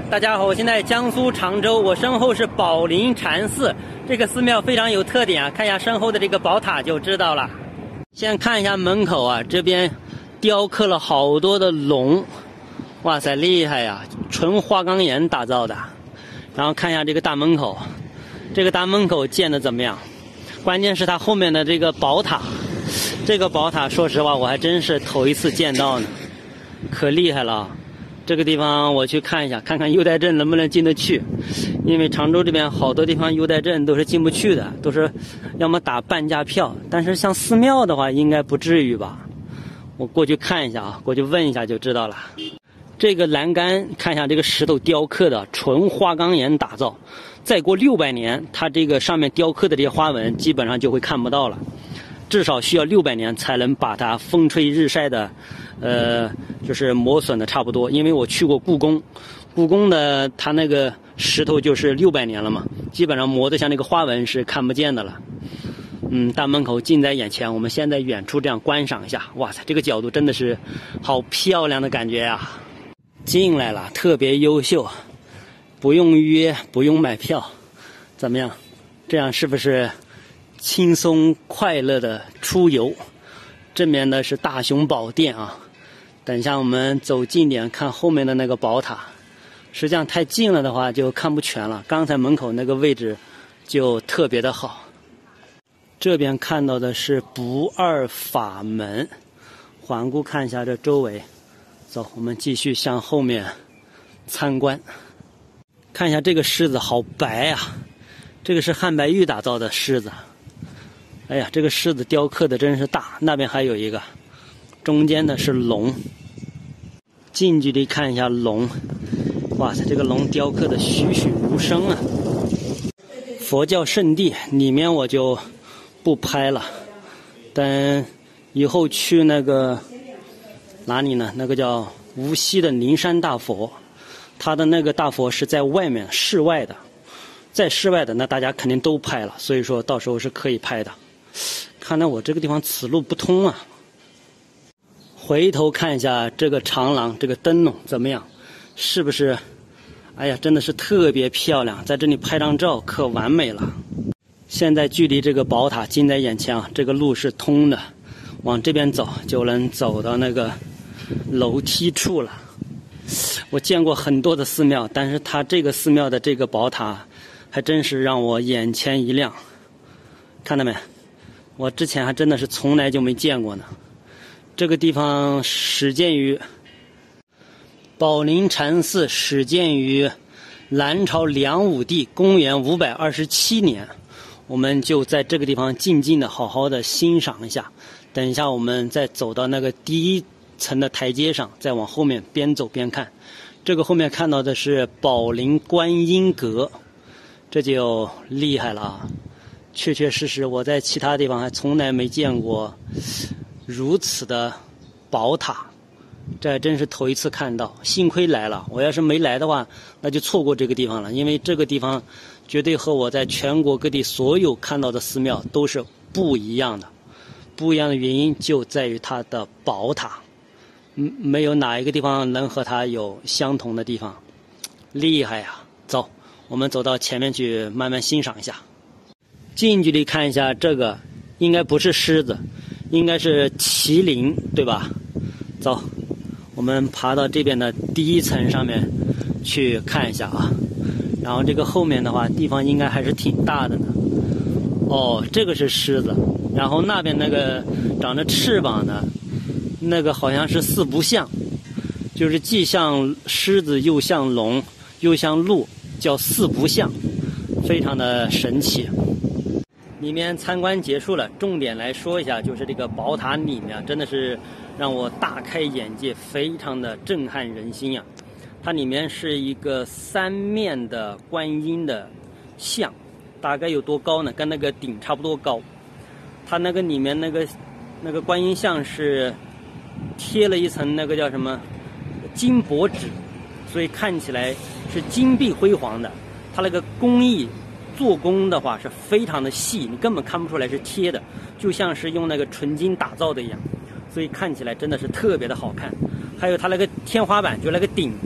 大家好，我现在江苏常州，我身后是宝林禅寺，这个寺庙非常有特点啊，看一下身后的这个宝塔就知道了。先看一下门口啊，这边雕刻了好多的龙，哇塞，厉害呀，纯花岗岩打造的。然后看一下这个大门口，这个大门口建的怎么样？关键是它后面的这个宝塔，这个宝塔说实话我还真是头一次见到呢，可厉害了啊。这个地方我去看一下，看看优待镇能不能进得去，因为常州这边好多地方优待镇都是进不去的，都是要么打半价票，但是像寺庙的话应该不至于吧。我过去看一下啊，过去问一下就知道了。这个栏杆看一下，这个石头雕刻的纯花岗岩打造，再过600年它这个上面雕刻的这些花纹基本上就会看不到了，至少需要600年才能把它风吹日晒的就是磨损的差不多。因为我去过故宫，故宫的它那个石头就是600年了嘛，基本上磨得像那个花纹是看不见的了。大门口近在眼前，我们先在远处这样观赏一下。哇塞，这个角度真的是好漂亮的感觉啊！进来了，特别优秀，不用预约，不用买票，怎么样？这样是不是轻松快乐的出游？正面的是大雄宝殿啊，等一下我们走近点看后面的那个宝塔，实际上太近了的话就看不全了，刚才门口那个位置就特别的好。这边看到的是不二法门，环顾看一下这周围。走，我们继续向后面参观，看一下这个狮子好白啊，这个是汉白玉打造的狮子。哎呀，这个狮子雕刻的真是大，那边还有一个，中间的是龙。近距离看一下龙，哇塞，这个龙雕刻的栩栩如生啊。佛教圣地里面我就不拍了，等以后去那个哪里呢？那个叫无锡的灵山大佛，它的那个大佛是在外面室外的，在室外的那大家肯定都拍了，所以说到时候是可以拍的。看来我这个地方此路不通啊。回头看一下这个长廊，这个灯笼怎么样？是不是？哎呀，真的是特别漂亮，在这里拍张照可完美了。现在距离这个宝塔近在眼前啊，这个路是通的，往这边走就能走到那个楼梯处了。我见过很多的寺庙，但是它这个寺庙的这个宝塔还真是让我眼前一亮。看到没？我之前还真的是从来就没见过呢。这个地方始建于宝林禅寺，始建于南朝梁武帝公元527年。我们就在这个地方静静的好好的欣赏一下，等一下我们再走到那个第一层的台阶上，再往后面边走边看。这个后面看到的是宝林观音阁，这就厉害了啊！确确实实我在其他地方还从来没见过如此的宝塔，这还真是头一次看到，幸亏来了，我要是没来的话那就错过这个地方了，因为这个地方绝对和我在全国各地所有看到的寺庙都是不一样的。不一样的原因就在于它的宝塔，没有哪一个地方能和它有相同的地方，厉害呀！走，我们走到前面去慢慢欣赏一下。近距离看一下，这个应该不是狮子，应该是麒麟，对吧？走，我们爬到这边的第一层上面去看一下啊。然后这个后面的话，地方应该还是挺大的呢。哦，这个是狮子，然后那边那个长着翅膀的，那个好像是四不像，就是既像狮子又像龙又像鹿，叫四不像，非常的神奇。里面参观结束了，重点来说一下，就是这个宝塔里面真的是让我大开眼界，非常的震撼人心呀。它里面是一个3面的观音的像，大概有多高呢？跟那个顶差不多高。它那个里面那个观音像是贴了一层那个叫什么金箔纸，所以看起来是金碧辉煌的。它那个工艺做工的话是非常的细，你根本看不出来是贴的，就像是用那个纯金打造的一样，所以看起来真的是特别的好看。还有它那个天花板，就那个顶，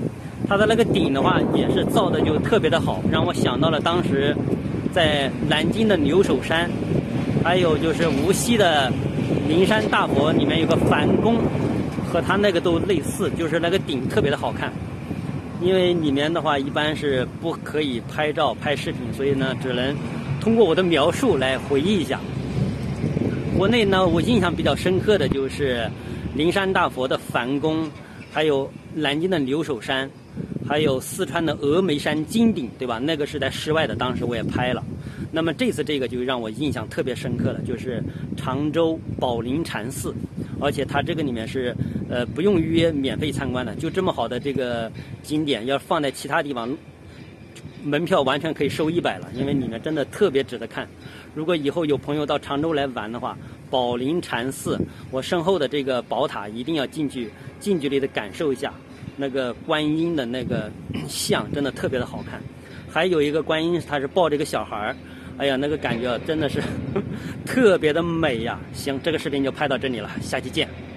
它的那个顶的话也是造的就特别的好，让我想到了当时在南京的牛首山，还有就是无锡的灵山大佛里面有个梵宫，和它那个都类似，就是那个顶特别的好看。因为里面的话一般是不可以拍照拍视频，所以呢只能通过我的描述来回忆一下。国内呢我印象比较深刻的就是灵山大佛的梵宫，还有南京的牛首山，还有四川的峨眉山金顶，对吧？那个是在室外的，当时我也拍了。那么这次这个就让我印象特别深刻的就是常州宝林禅寺，而且它这个里面是不用预约免费参观的，就这么好的这个景点，要放在其他地方，门票完全可以收100了，因为里面真的特别值得看。如果以后有朋友到常州来玩的话，宝林禅寺，我身后的这个宝塔一定要近距离的感受一下，那个观音的那个像真的特别的好看。还有一个观音，他是抱着一个小孩儿，哎呀，那个感觉真的是特别的美呀。行，这个视频就拍到这里了，下期见。